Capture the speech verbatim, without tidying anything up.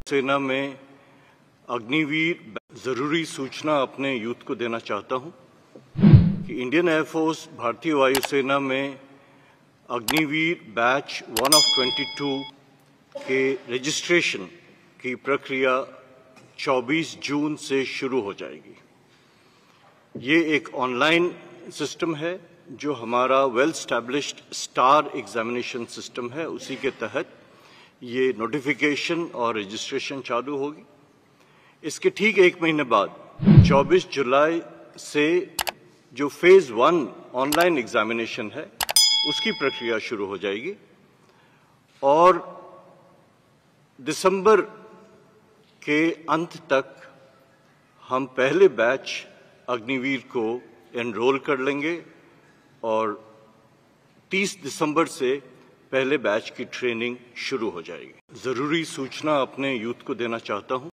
सेना में अग्निवीर जरूरी सूचना अपने यूथ को देना चाहता हूं कि इंडियन एयरफोर्स भारतीय वायुसेना में अग्निवीर बैच वन ऑफ बाईस के रजिस्ट्रेशन की प्रक्रिया चौबीस जून से शुरू हो जाएगी। ये एक ऑनलाइन सिस्टम है जो हमारा well established star examination system है, उसी के तहत ये नोटिफिकेशन और रजिस्ट्रेशन चालू होगी। इसके ठीक एक महीने बाद चौबीस जुलाई से जो फेज वन ऑनलाइन एग्जामिनेशन है उसकी प्रक्रिया शुरू हो जाएगी और दिसंबर के अंत तक हम पहले बैच अग्निवीर को एनरोल कर लेंगे और तीस दिसंबर से पहले बैच की ट्रेनिंग शुरू हो जाएगी। जरूरी सूचना अपने यूथ को देना चाहता हूं